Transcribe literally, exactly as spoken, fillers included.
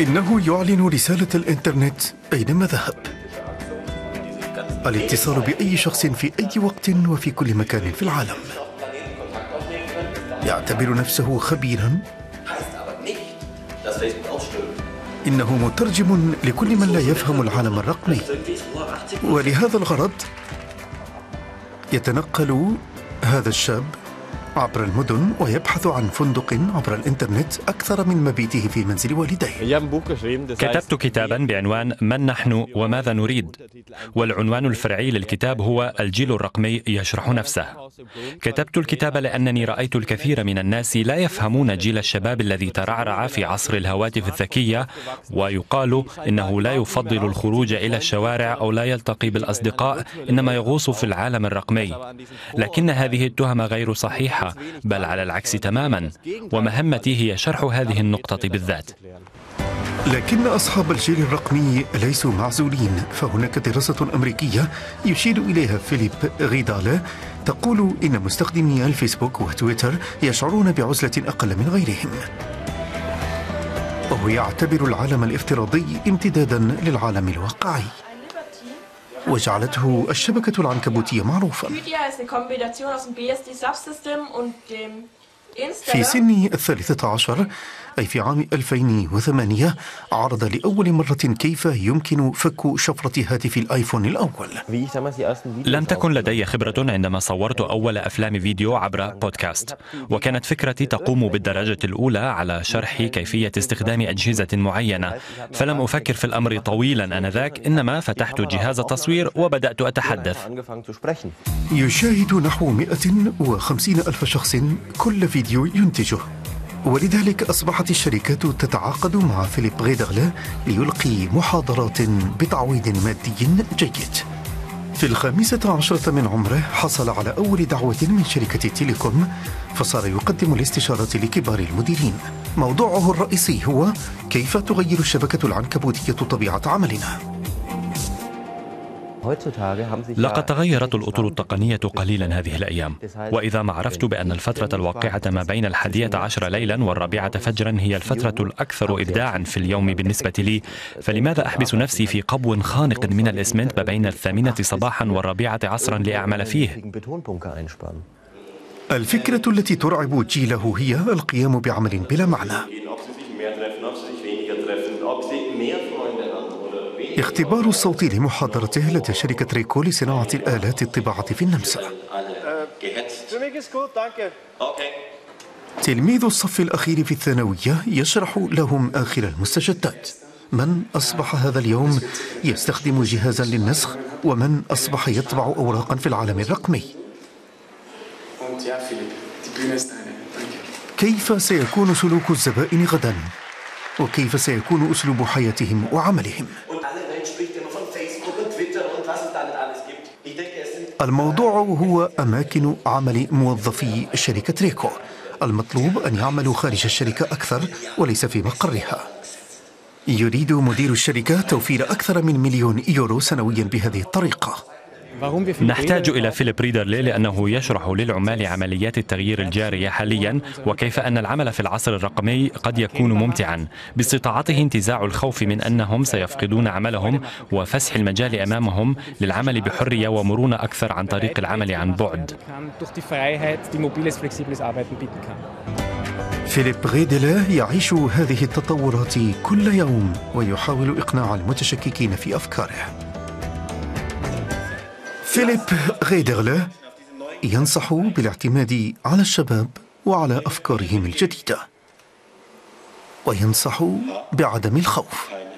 إنه يعلن رسالة الإنترنت أينما ذهب. الاتصال بأي شخص في أي وقت وفي كل مكان في العالم. يعتبر نفسه خبيرا، إنه مترجم لكل من لا يفهم العالم الرقمي، ولهذا الغرض يتنقل هذا الشاب عبر المدن ويبحث عن فندق عبر الإنترنت أكثر من مبيته في منزل والديه. كتبت كتابا بعنوان من نحن وماذا نريد، والعنوان الفرعي للكتاب هو الجيل الرقمي يشرح نفسه. كتبت الكتاب لأنني رأيت الكثير من الناس لا يفهمون جيل الشباب الذي ترعرع في عصر الهواتف الذكية، ويقال إنه لا يفضل الخروج إلى الشوارع أو لا يلتقي بالأصدقاء، إنما يغوص في العالم الرقمي. لكن هذه التهمة غير صحيحة، بل على العكس تماما، ومهمتي هي شرح هذه النقطة بالذات. لكن أصحاب الجيل الرقمي ليسوا معزولين، فهناك دراسة أمريكية يشير إليها فيليب غيدالا تقول إن مستخدمي الفيسبوك وتويتر يشعرون بعزلة أقل من غيرهم، وهو يعتبر العالم الافتراضي امتدادا للعالم الواقعي، وجعلته الشبكة العنكبوتية معروفا. في سن الثالثة عشر، أي في عام ألفين وثمانية، عرض لأول مرة كيف يمكن فك شفرة هاتف الآيفون الأول. لم تكن لدي خبرة عندما صورت أول أفلام فيديو عبر بودكاست، وكانت فكرتي تقوم بالدرجة الأولى على شرح كيفية استخدام أجهزة معينة، فلم أفكر في الأمر طويلا آنذاك، إنما فتحت جهاز التصوير وبدأت أتحدث. يشاهد نحو مئة وخمسين ألف شخص كل فيديو ينتجه، ولذلك أصبحت الشركات تتعاقد مع فيليب غيدالا ليلقي محاضرات بتعويض مادي جيد. في الخامسة عشرة من عمره حصل على أول دعوة من شركة تيليكوم، فصار يقدم الاستشارات لكبار المديرين. موضوعه الرئيسي هو كيف تغير الشبكة العنكبوتية طبيعة عملنا. لقد تغيرت الأطر التقنية قليلا هذه الأيام، وإذا ما عرفت بأن الفترة الواقعة ما بين الحادية عشر ليلا والرابعة فجرا هي الفترة الأكثر إبداعا في اليوم بالنسبة لي، فلماذا أحبس نفسي في قبو خانق من الإسمنت ما بين الثامنة صباحا والرابعة عصرا لأعمل فيه؟ الفكرة التي ترعب جيله هي القيام بعمل بلا معنى. اختبار الصوت لمحاضرته لدى شركة ريكو لصناعة الآلات الطباعة في النمسا. تلميذ الصف الأخير في الثانوية يشرح لهم آخر المستجدات. من أصبح هذا اليوم يستخدم جهازا للنسخ، ومن أصبح يطبع أوراقا في العالم الرقمي. كيف سيكون سلوك الزبائن غدا؟ وكيف سيكون أسلوب حياتهم وعملهم؟ الموضوع هو أماكن عمل موظفي شركة ريكو. المطلوب أن يعملوا خارج الشركة أكثر وليس في مقرها. يريد مدير الشركة توفير أكثر من مليون يورو سنويا بهذه الطريقة. نحتاج إلى فيليب ريدرلي لأنه يشرح للعمال عمليات التغيير الجارية حاليا، وكيف أن العمل في العصر الرقمي قد يكون ممتعا، باستطاعته انتزاع الخوف من أنهم سيفقدون عملهم وفسح المجال أمامهم للعمل بحرية ومرونة أكثر عن طريق العمل عن بعد. فيليب غيدالا يعيش هذه التطورات كل يوم ويحاول إقناع المتشككين في أفكاره. فيليب غيدالا ينصح بالاعتماد على الشباب وعلى أفكارهم الجديدة، وينصح بعدم الخوف.